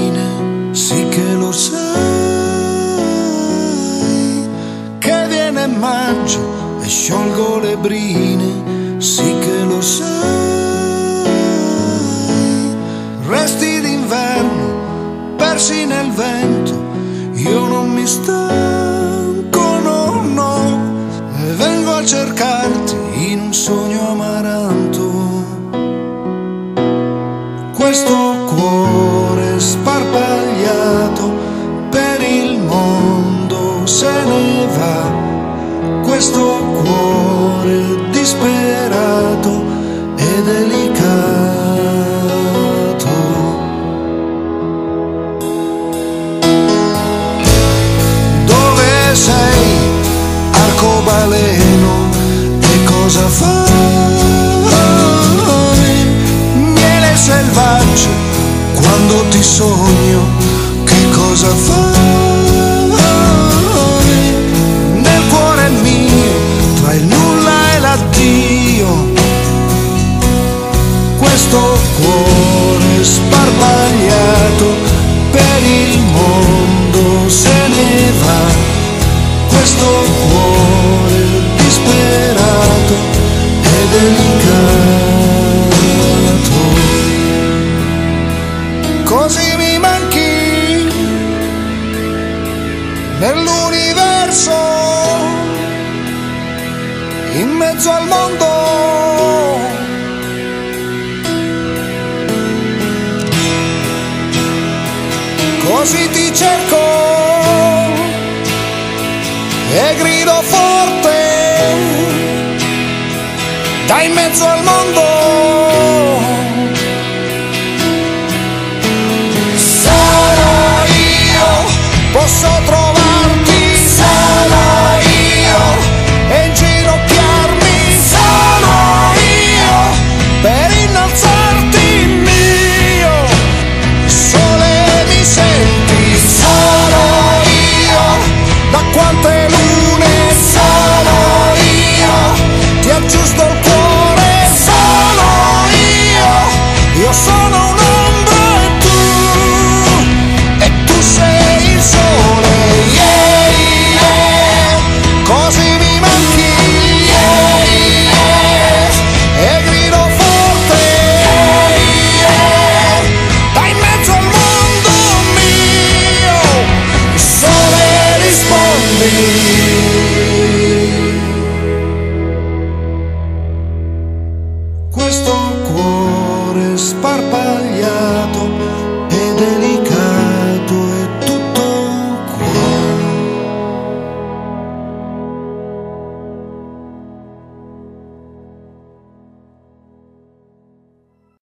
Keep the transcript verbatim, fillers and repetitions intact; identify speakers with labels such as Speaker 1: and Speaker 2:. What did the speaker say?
Speaker 1: fine, sì che lo sai, che viene maggio e sciolgo le brine, sì che lo sai, resti d'inverno persi nel vento, io non mi stanco, no, no, e vengo a cercarti in un sogno amaranto. Questo cuore sparpagliato per il mondo se ne va, questo cuore disperato e delicato. Dove sei, arcobaleno, e cosa fai? Miele selvaggio, quando ti sogno, che cosa fai? Nel cuore mio, tra il nulla e l'addio, questo cuore sparpagliato per il mondo se ne va, questo cuore disperato e delicato. Così mi manchi nell'universo, in mezzo al mondo. Così ti cerco e grido forte da in mezzo al mondo. Sarò io, posso